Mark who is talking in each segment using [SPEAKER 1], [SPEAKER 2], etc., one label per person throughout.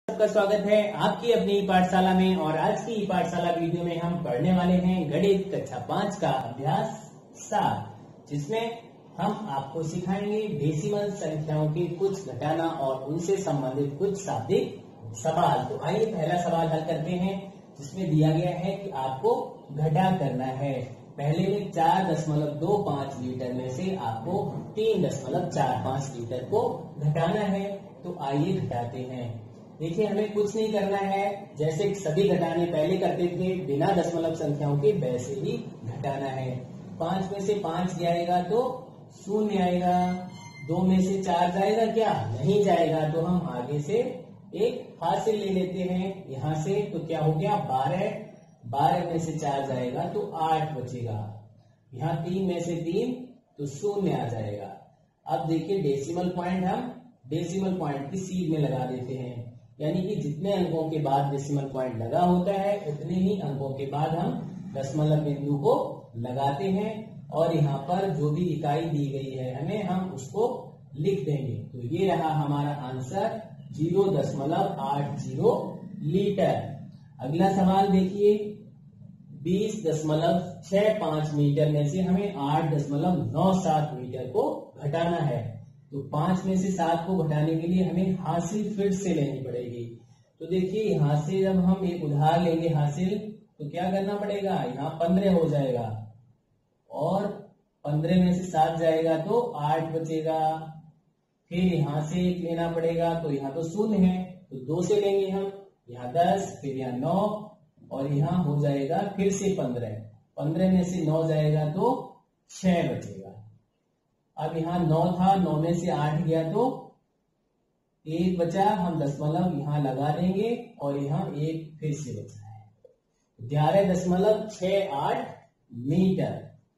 [SPEAKER 1] सबका स्वागत है आपकी अपनी पाठशाला में। और आज की पाठशाला वीडियो में हम पढ़ने वाले हैं गणित कक्षा 5 का अभ्यास 7, जिसमें हम आपको सिखाएंगे डेसिमल संख्याओं के कुछ घटाना और उनसे संबंधित कुछ शाब्दिक सवाल। तो आइए पहला सवाल हल करते हैं, जिसमें दिया गया है कि आपको घटा करना है। पहले में 4.25 लीटर में से आपको 3.45 लीटर को घटाना है। तो आइए घटाते हैं। देखिए, हमें कुछ नहीं करना है, जैसे सभी घटाने पहले करते थे बिना दशमलव संख्याओं के, वैसे ही घटाना है। 5 में से 5 जाएगा तो 0 आएगा। 2 में से 4 जाएगा क्या? नहीं जाएगा। तो हम आगे से एक हासिल ले लेते हैं यहाँ से। तो क्या हो गया? 12। 12 में से 4 जाएगा तो 8 बचेगा। यहाँ 3 में से 3 तो 0 आ जाएगा। अब देखिए, डेसिमल पॉइंट हम डेसिमल पॉइंट की सीध में लगा देते हैं, यानी कि जितने अंकों के बाद डेसिमल पॉइंट लगा होता है उतने ही अंकों के बाद हम दशमलव बिंदु को लगाते हैं। और यहाँ पर जो भी इकाई दी गई है हमें, हम उसको लिख देंगे। तो ये रहा हमारा आंसर 0.80 लीटर। अगला सवाल देखिए, 20.65 मीटर में से हमें 8.97 मीटर को घटाना है। तो 5 में से 7 को घटाने के लिए हमें हासिल फिर से लेनी पड़ेगी। तो देखिए, यहाँ से जब हम एक उधार लेंगे हासिल, तो क्या करना पड़ेगा? यहाँ 15 हो जाएगा और 15 में से 7 जाएगा तो 8 बचेगा। फिर यहाँ से एक लेना पड़ेगा, तो यहाँ तो 0 है, तो 2 से लेंगे हम। यहाँ 10, फिर यहाँ 9 और यहाँ हो जाएगा फिर से 15। 15 में से 9 जाएगा तो 6 बचेगा। अब यहाँ 9 था, 9 में से 8 गया तो 1 बचा। हम दशमलव यहाँ लगा देंगे और यहाँ 1 फिर से बचा है। 11.68 मीटर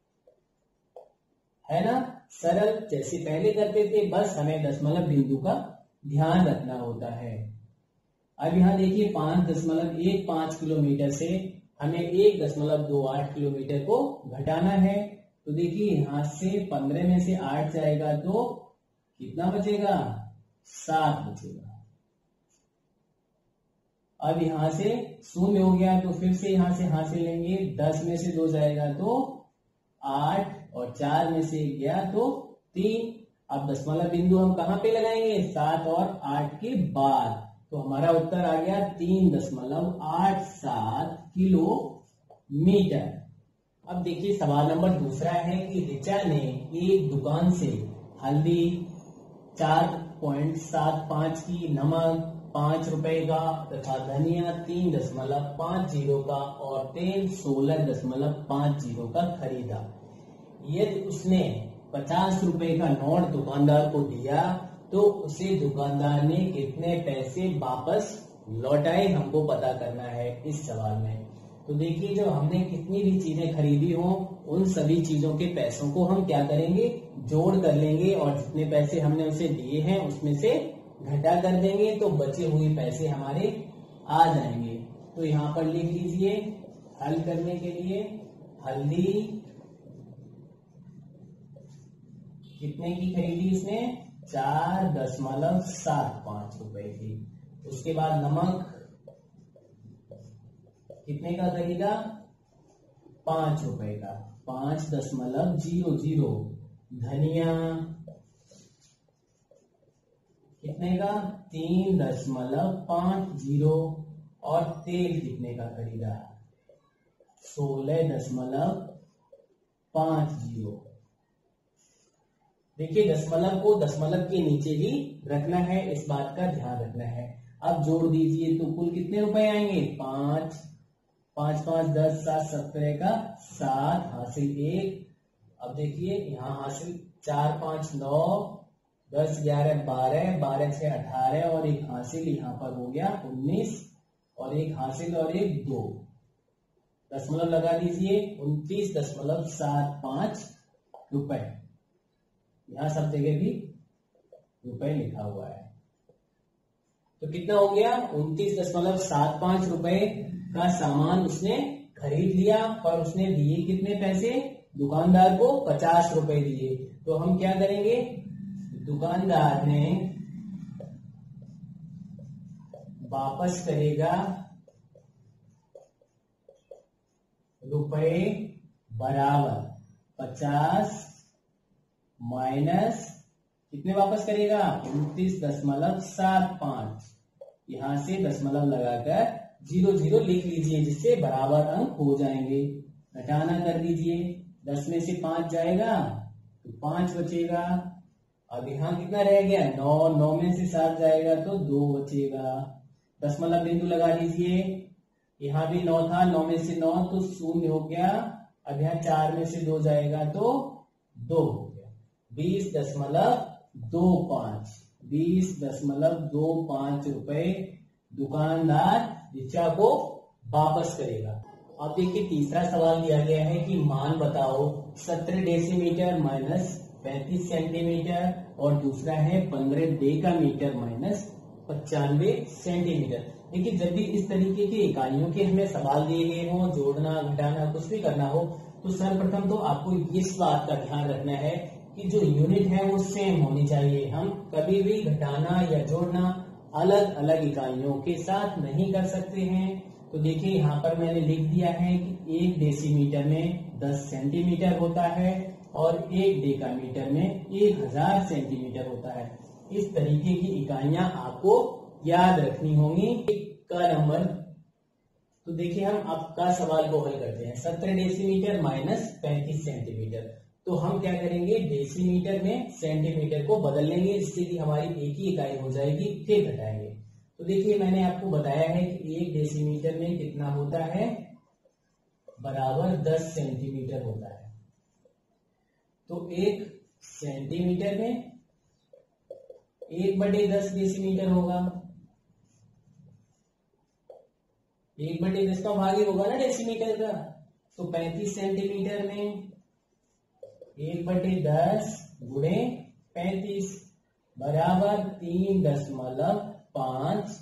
[SPEAKER 1] है ना। सरल, जैसे पहले करते थे, बस हमें दशमलव बिंदु का ध्यान रखना होता है। अब यहाँ देखिए, 5.15 किलोमीटर से हमें 1.28 किलोमीटर को घटाना है। तो देखिए, यहाँ से 15 में से 8 जाएगा तो कितना बचेगा? 7 बचेगा। अब यहाँ से 0 हो गया, तो फिर से यहाँ से हासिल लेंगे। 10 में से 2 जाएगा तो 8 और 4 में से 1 गया तो 3। अब दशमलव बिंदु हम कहाँ पे लगाएंगे? 7 और 8 के बाद। तो हमारा उत्तर आ गया 3.87 किलोमीटर। अब देखिए, सवाल नंबर दूसरा है कि ऋचा ने एक दुकान से हल्दी 4.75 की, नमक 5 रुपए का तथा धनिया 3.50 का और तेल 16.50 का खरीदा। यदि उसने 50 रुपए का नोट दुकानदार को दिया तो उसे दुकानदार ने कितने पैसे वापस लौटाए, हमको पता करना है इस सवाल में। तो देखिए, जब हमने कितनी भी चीजें खरीदी हो, उन सभी चीजों के पैसों को हम क्या करेंगे? जोड़ कर लेंगे और जितने पैसे हमने उसे दिए हैं उसमें से घटा कर देंगे, तो बचे हुए पैसे हमारे आ जाएंगे। तो यहाँ पर लिख लीजिए हल करने के लिए, हल्दी कितने की खरीदी इसने? 4.75 रुपए की। उसके बाद नमक कितने का खरीदा? 5 रुपए का, 5.00। धनिया कितने का? 3.50। और तेल कितने का खरीदा? 16.50। देखिए, दशमलव को दशमलव के नीचे ही रखना है, इस बात का ध्यान रखना है। अब जोड़ दीजिए तो कुल कितने रुपए आएंगे? 5, 5, 5, 10, 7, 17 का 7, हासिल 1। अब देखिए, यहाँ हासिल 4, 5, 9, 10, 11, 12, 12, 6, 18 और एक हासिल यहाँ पर हो गया 19 और एक हासिल और एक 2। दशमलव लगा दीजिए, 29.75 रुपए। यहाँ सब जगह भी रुपए लिखा हुआ है। तो कितना हो गया? 29.75 रुपए का सामान उसने खरीद लिया। पर उसने दिए कितने पैसे? दुकानदार को 50 रुपए दिए। तो हम क्या करेंगे? दुकानदार ने वापस करेगा रुपए बराबर 50 माइनस कितने वापस करेगा 29.75। यहां से दशमलव लगाकर 00 लिख लीजिए, जिससे बराबर अंक हो जाएंगे। घटाना कर दीजिए, 10 में से 5 जाएगा तो 5 बचेगा। अब यहाँ कितना रह गया 9, 9 में से 7 जाएगा तो 2 बचेगा। दशमलव बिंदु लगा दीजिए, यहाँ भी 9 था, 9 में से 9 तो 0 हो गया। अब यहाँ 4 में से 2 जाएगा तो 2 हो गया। 20.25 रुपए दुकानदार रिचा को वापस करेगा। अब देखिए तीसरा सवाल दिया गया है कि मान बताओ 17 डेसीमीटर माइनस 35 सेंटीमीटर, और दूसरा है 15 डेकामीटर माइनस 95 सेंटीमीटर। देखिए जब भी इस तरीके की इकाइयों के हमें सवाल दिए गए हों, जोड़ना घटाना कुछ भी करना हो, तो सर्वप्रथम तो आपको इस बात का ध्यान रखना है कि जो यूनिट है वो सेम होनी चाहिए। हम कभी भी घटाना या जोड़ना अलग अलग इकाइयों के साथ नहीं कर सकते हैं। तो देखिए यहाँ पर मैंने लिख दिया है कि 1 डेसीमीटर में 10 सेंटीमीटर होता है और 1 डेकामीटर में 1000 सेंटीमीटर होता है। इस तरीके की इकाइयां आपको याद रखनी होंगी। का नंबर, तो देखिए हम आपका सवाल को हल करते हैं। 17 डेसीमीटर माइनस 35 सेंटीमीटर, तो हम क्या करेंगे डेसीमीटर में सेंटीमीटर को बदल लेंगे, जिससे कि हमारी एक ही इकाई हो जाएगी, फिर घटाएंगे। तो देखिए मैंने आपको बताया है कि 1 डेसीमीटर में कितना होता है बराबर 10 सेंटीमीटर होता है। तो 1 सेंटीमीटर में 1/10 डेसीमीटर होगा। 1/10 का भाग ही होगा ना डेसीमीटर का। तो 35 सेंटीमीटर में 1/10 गुणे 35 बराबर 3.5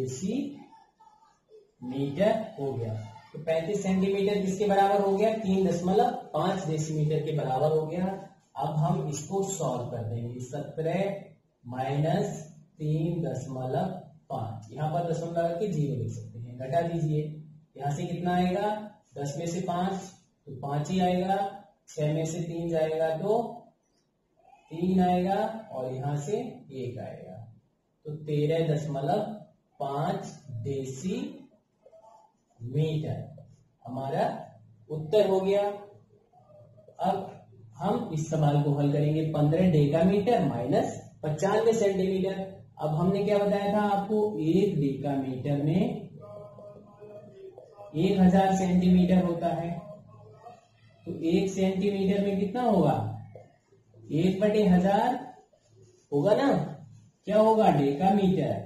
[SPEAKER 1] डेसीमीटर हो गया। तो 35 सेंटीमीटर किसके बराबर हो गया 3.5 डेसीमीटर के बराबर हो गया। अब हम इसको सॉल्व कर देंगे। 17 माइनस 3.5, यहाँ पर दशमलव लगा के 0 लिख सकते हैं। घटा दीजिए, यहाँ से कितना आएगा 10 में से 5 तो 5 ही आएगा। 6 में से 3 जाएगा तो 3 आएगा, और यहाँ से 1 आएगा तो 13.5 डेसीमीटर हमारा उत्तर हो गया। अब हम इस सवाल को हल करेंगे। 15 डेकामीटर माइनस 95 सेंटीमीटर। अब हमने क्या बताया था आपको 1 डेकामीटर में 1000 सेंटीमीटर होता है। तो 1 सेंटीमीटर में कितना होगा 1/1000 होगा ना, क्या होगा डेकामीटर।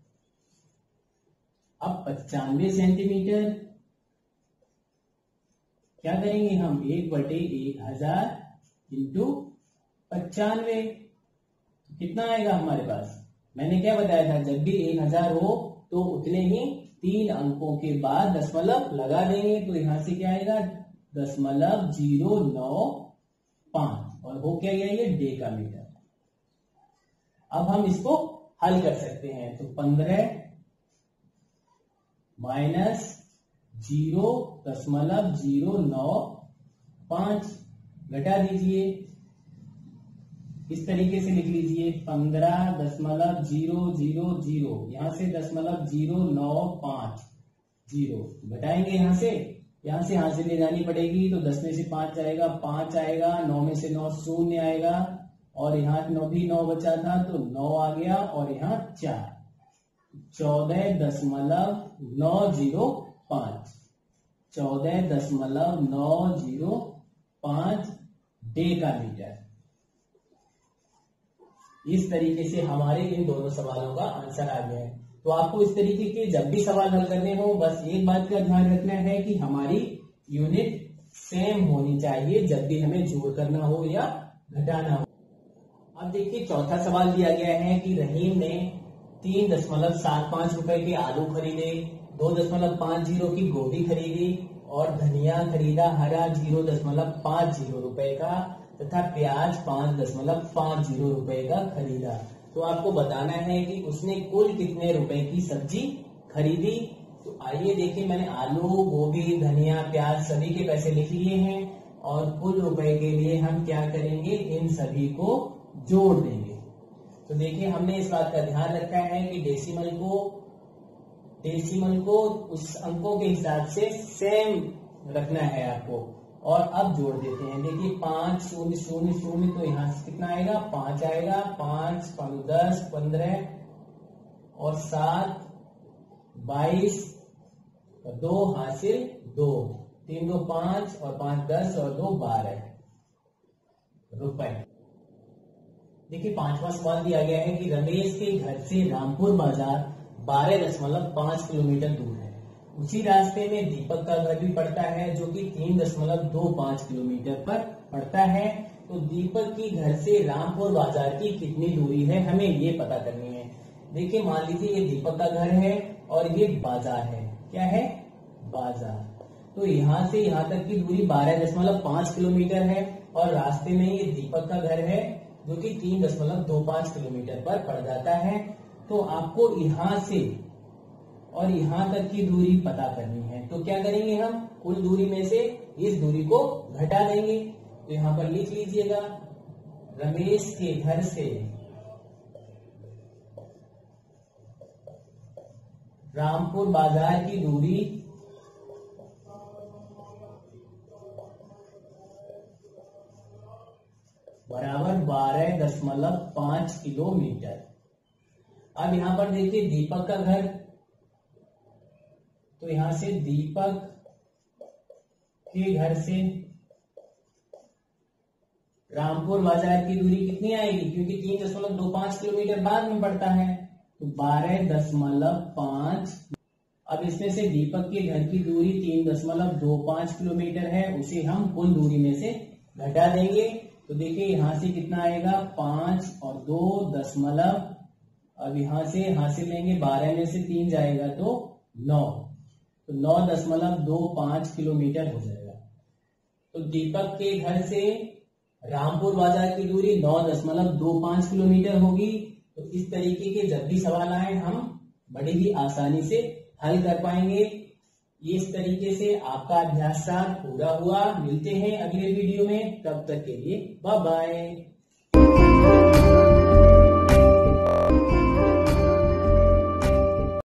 [SPEAKER 1] अब 95 सेंटीमीटर क्या करेंगे हम 1/1000 इंटू 95, कितना आएगा हमारे पास। मैंने क्या बताया था जब भी 1000 हो तो उतने ही 3 अंकों के बाद दशमलव लगा देंगे। तो यहां से क्या आएगा 0.095, और हो क्या गया ये डेकामीटर। अब हम इसको हल कर सकते हैं। तो 15 माइनस 0.095 घटा दीजिए, इस तरीके से लिख लीजिए 15.000, यहां से 0.095 घटाएंगे। यहां से हासिल ले जानी पड़ेगी। तो 10 में से 5 जाएगा 5 आएगा, 9 में से 9 0 आएगा, और यहाँ 9 भी 9 बचा था तो 9 आ गया, और यहाँ 4 14.905 14.905 डेकामीटर। इस तरीके से हमारे इन दोनों सवालों का आंसर आ गया है। तो आपको इस तरीके के जब भी सवाल हल करने हो बस एक बात का ध्यान रखना है कि हमारी यूनिट सेम होनी चाहिए जब भी हमें जोड़ करना हो या घटाना हो। अब देखिए चौथा सवाल दिया गया है कि रहीम ने 3.75 रुपए के आलू खरीदे, 2.50 की गोभी खरीदी, और धनिया खरीदा हरा 0.50 रुपए का, तथा प्याज 5.50 रुपए का खरीदा। तो आपको बताना है कि उसने कुल कितने रुपए की सब्जी खरीदी। तो आइए देखिए, मैंने आलू, गोभी, धनिया, प्याज सभी के पैसे लिख लिए हैं और कुल रुपए के लिए हम क्या करेंगे, इन सभी को जोड़ देंगे। तो देखिए, हमने इस बात का ध्यान रखा है कि डेसिमल को उस अंकों के हिसाब से सेम रखना है आपको। और अब जोड़ देते हैं। देखिए 5 0 0 0, तो यहाँ से कितना आएगा, 5 आएगा। 5 5 10 15 और 7 22 और 2 हासिल 2, 3 2 5 और 5 10 और 2 12 रुपए। देखिए 5वां सवाल दिया गया है कि रमेश के घर से रामपुर बाजार 12.5 किलोमीटर दूर है। उसी रास्ते में दीपक का घर भी पड़ता है जो कि 3.25 किलोमीटर पर पड़ता है। तो दीपक की घर से रामपुर बाजार की कितनी दूरी है, हमें ये पता करनी है। देखिए मान लीजिए ये दीपक का घर है और ये बाजार है। क्या है, बाजार। तो यहाँ से यहाँ तक की दूरी 12.5 किलोमीटर है और रास्ते में ये दीपक का घर है जो कि 3.25 किलोमीटर पर पड़ जाता है। तो आपको यहाँ से और यहाँ तक की दूरी पता करनी है। तो क्या करेंगे, हम कुल दूरी में से इस दूरी को घटा देंगे। तो यहाँ पर लिख लीजिएगा, रमेश के घर से रामपुर बाजार की दूरी बराबर 12.5 किलोमीटर। अब यहाँ पर देखिए दीपक का घर, तो यहां से दीपक के घर से रामपुर बाजार की दूरी कितनी आएगी, क्योंकि 3.25 किलोमीटर बाद में पड़ता है, तो 12.5। अब इसमें से दीपक के घर की दूरी 3.25 किलोमीटर है, उसे हम कुल दूरी में से घटा देंगे। तो देखिए यहां से कितना आएगा, 5 और 2 दशमलव, अब यहां से हासिल लेंगे, 12 में से 3 जाएगा तो 9, तो 9.25 किलोमीटर हो जाएगा। तो दीपक के घर से रामपुर बाजार की दूरी 9.25 किलोमीटर होगी। तो इस तरीके के जब भी सवाल आए हम बड़ी ही आसानी से हल कर पाएंगे। इस तरीके से आपका अभ्यास 7 पूरा हुआ। मिलते हैं अगले वीडियो में, तब तक के लिए बाय बाय।